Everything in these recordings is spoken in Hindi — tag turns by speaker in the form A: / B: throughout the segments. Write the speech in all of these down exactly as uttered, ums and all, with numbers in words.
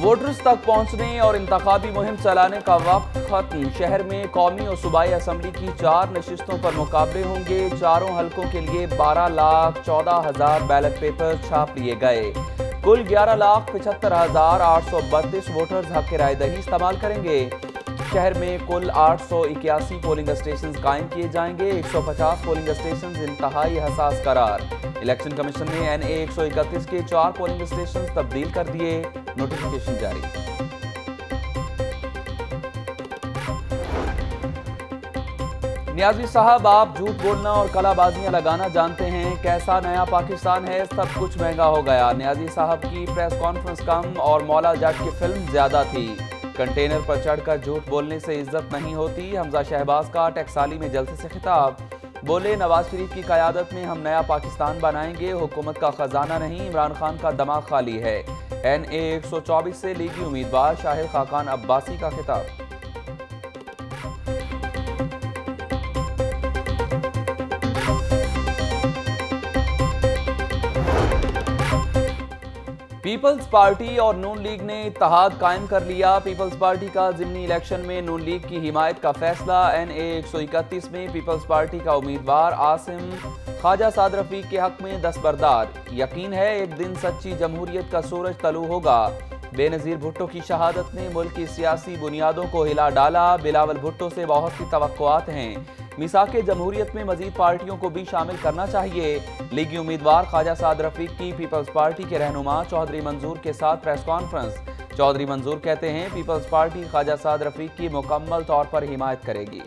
A: वोटर्स तक पहुंचने और इंतखाबी मुहिम चलाने का वक्त खत्म। शहर में कौमी और सूबाई असम्बली की चार नशिस्तों पर मुकाबले होंगे। चारों हलकों के लिए बारह लाख चौदह हजार बैलेट पेपर छाप लिए गए। कुल ग्यारह लाख पचहत्तर हजार आठ सौ बत्तीस वोटर्स हक की रायदही इस्तेमाल करेंगे। शहर में कुल आठ सौ इक्यासी पोलिंग स्टेशन कायम किए जाएंगे। एक सौ पचास पोलिंग स्टेशन इंतहाई हसास करार। इलेक्शन कमीशन ने एन ए एक सौ इकतीस के चार पोलिंग स्टेशन तब्दील कर दिए। नोटिफिकेशन जारी। नियाजी साहब, आप झूठ बोलना और कलाबाजियां लगाना जानते हैं। कैसा नया पाकिस्तान है, सब कुछ महंगा हो गया। नियाजी साहब की प्रेस कॉन्फ्रेंस कम और मौला जट की फिल्म ज्यादा थी। कंटेनर पर चढ़कर झूठ बोलने से इज्जत नहीं होती। हमजा शहबाज का टकसाली में जलसे से खिताब। बोले, नवाज शरीफ की क़यादत में हम नया पाकिस्तान बनाएंगे। हुकूमत का खजाना नहीं, इमरान-खान का दिमाग खाली है। एन ए एक सौ चौबीस से लीगी उम्मीदवार शाहिद खाकान अब्बासी का खिताब। पीपल्स पार्टी और नून लीग ने इत्तेहाद कायम कर लिया। पीपल्स पार्टी का ज़िमनी इलेक्शन में नून लीग की हिमायत का फैसला। एन ए एक सौ इकतीस में पीपल्स पार्टी का उम्मीदवार आसिम ख्वाजा साद रफीक के हक में दस्तबरदार। यकीन है एक दिन सच्ची जमहूरियत का सूरज तलू होगा। बेनज़ीर भुट्टो की शहादत ने मुल्क की सियासी बुनियादों को हिला डाला। बिलावल भुट्टो से बहुत सी तवक्कुआत हैं। मिसाके जमहूरियत में मजीद पार्टियों को भी शामिल करना चाहिए। लीगी उम्मीदवार ख्वाजा साद रफीक की पीपल्स पार्टी के रहनुमा चौधरी मंजूर के साथ प्रेस कॉन्फ्रेंस। चौधरी मंजूर कहते हैं, पीपल्स पार्टी ख्वाजा साद रफीक की मुकम्मल तौर पर हिमायत करेगी।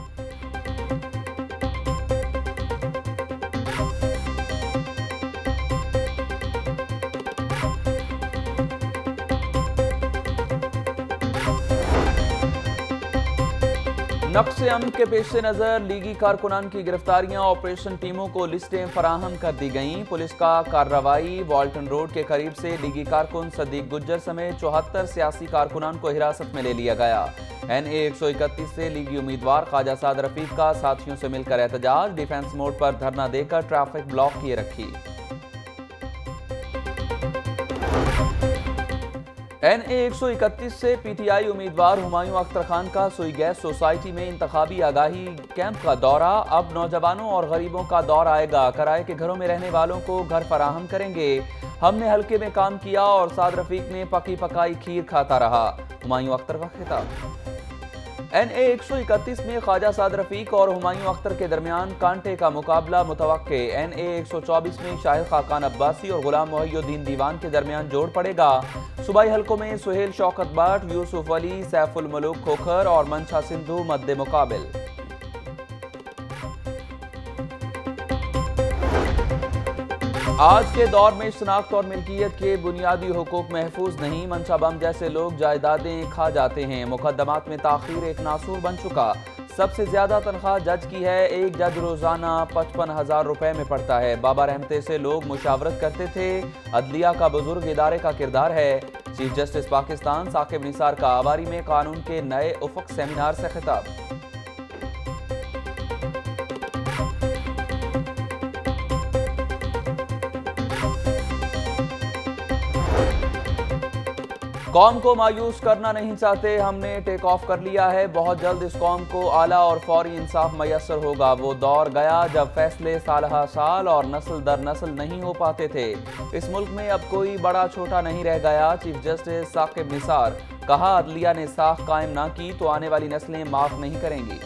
A: नक्शे अमन के पेश नज़र लीगी कारकुनान की गिरफ्तारियां, ऑपरेशन टीमों को लिस्टें फराहम कर दी गईं। पुलिस का कार्रवाई। वॉल्टन रोड के करीब से लीगी कारकुन सदीक गुज्जर समेत चौहत्तर सियासी कारकुनान को हिरासत में ले लिया गया। एन ए एक सौ इकतीस से लीगी उम्मीदवार ख्वाजा साद रफीक का साथियों से मिलकर एहतजाज। डिफेंस मोड पर धरना देकर ट्रैफिक ब्लॉक किए रखी। एन ए एक सौ इकतीस से पी टी आई उम्मीदवार हुमायूं अख्तर खान का सुई गैस सोसाइटी में इंतखाबी आगाही कैंप का दौरा। अब नौजवानों और गरीबों का दौर आएगा। किराए के घरों में रहने वालों को घर फराहम करेंगे। हमने हल्के में काम किया और साद रफीक में पकी पकाई खीर खाता रहा। हुमायूं अख्तर का खिताब। एन ए एक सौ इकतीस में ख्वाजा साद रफीक और हुमायूं अख्तर के दरमियान कांटे का मुकाबला मुतवक्के। एन ए एक सौ चौबीस में शाहिद खाकान अब्बासी और गुलाम मोहिउद्दीन दीवान के दरमियान जोड़ पड़ेगा। सूबाई हलकों में सुहेल शौकत भट्ट, यूसुफ अली, सैफुल मलूक खोखर और मंशा सिंधु मद्दे मुकाबिल। आज के दौर में शनाख्त और मिल्कियत के बुनियादी हुकूक महफूज नहीं। मंशा बम जैसे लोग जायदादें खा जाते हैं। मुकदमात में ताखीर एक नासूर बन चुका। सबसे ज्यादा तनख्वाह जज की है। एक जज रोजाना पचपन हजार रुपए में पड़ता है। बाबा रहमते से लोग मुशावरत करते थे। अदलिया का बुजुर्ग इदारे का किरदार है। चीफ जस्टिस पाकिस्तान साकिब निसार का आवारी में कानून के नए उफक सेमिनार से खिताब। कौम को मायूस करना नहीं चाहते, हमने टेक ऑफ कर लिया है। बहुत जल्द इस कौम को आला और फौरी इंसाफ मैसर होगा। वो दौर गया जब फैसले साल हा साल और नस्ल दर नस्ल नहीं हो पाते थे। इस मुल्क में अब कोई बड़ा छोटा नहीं रह गया। Chief justice Saqib Nisar. कहा, अदलिया ने साख कायम ना की तो आने वाली नस्लें माफ नहीं करेंगी।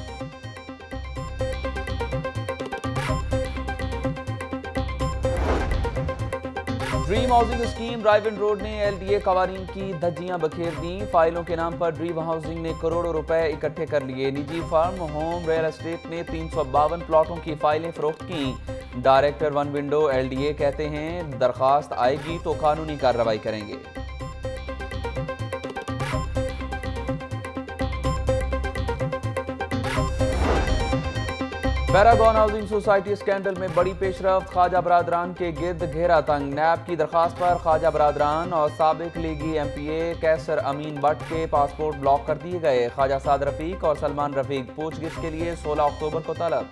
A: Dream housing scheme drive in road ने एल डी ए कवानीन की धज्जियां बखेर दी। फाइलों के नाम पर ड्रीम हाउसिंग ने करोड़ों रुपए इकट्ठे कर लिए। निजी फर्म होम रियल एस्टेट ने तीन सौ बावन प्लॉटों की फाइलें फरोख्त की। Director one window L D A कहते हैं, दरखास्त आएगी तो कानूनी कार्रवाई करेंगे। पैरागॉन हाउसिंग सोसाइटी स्कैंडल में बड़ी पेशरफ्त। ख्वाजा बरादरान के गिर्द घेरा तंग। नैब की दरखास्त पर ख्वाजा बरादरान और साबिक लीगी M P A Qaiser Amin Bhatt के पासपोर्ट ब्लॉक कर दिए गए। ख्वाजा साद रफीक और सलमान रफीक पूछगिछ के लिए सोलह अक्टूबर को तलब।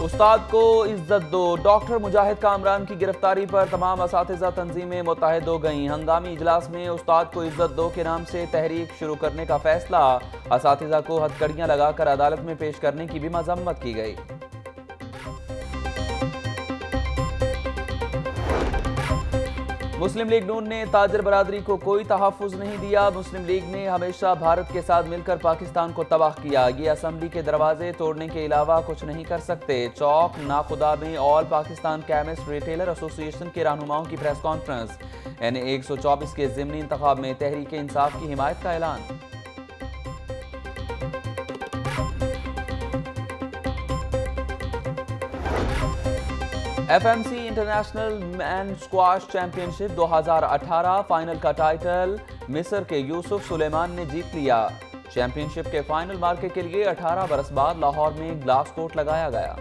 A: उस्ताद को इज्जत दो। डॉक्टर मुजाहिद कामरान की गिरफ्तारी पर तमाम असातिज़ा तंजीमें मुत्तहिद हो गईं। हंगामी इजलास में उस्ताद को इज्जत दो के नाम से तहरीक शुरू करने का फैसला। असातिज़ा को हथकड़ियां लगाकर अदालत में पेश करने की भी मजम्मत की गई। मुस्लिम लीग नून ने ताजर बरादरी को कोई तहफ़्फ़ुज़ नहीं दिया। मुस्लिम लीग ने हमेशा भारत के साथ मिलकर पाकिस्तान को तबाह किया। ये असम्बली के दरवाजे तोड़ने के अलावा कुछ नहीं कर सकते। चौक नाखुदा में all Pakistan chemist retailer association के रहनुमाओं की प्रेस कॉन्फ्रेंस। एन ए एक सौ चौबीस के ज़िमनी इंतखाब में तहरीक इंसाफ की हिमायत का ऐलान। F M C international man squash championship दो हज़ार अठारह फाइनल का टाइटल मिस्र के यूसुफ सुलेमान ने जीत लिया। चैंपियनशिप के फाइनल मार्के के लिए अठारह बरस बाद लाहौर में ग्लास कोर्ट लगाया गया।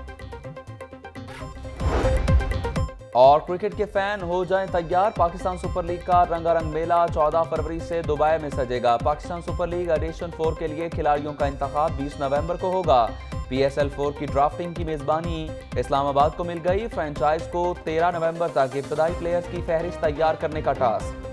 A: और क्रिकेट के फैन हो जाएं तैयार। पाकिस्तान सुपर लीग का रंगारंग मेला चौदह फरवरी से दुबई में सजेगा। Pakistan super league edition four के लिए खिलाड़ियों का इंतखाब बीस नवंबर को होगा। पी एस एल फोर की ड्राफ्टिंग की मेजबानी इस्लामाबाद को मिल गई। फ्रेंचाइज को तेरह नवंबर तक इब्तदाई प्लेयर्स की फहरिस्त तैयार करने का टास्क।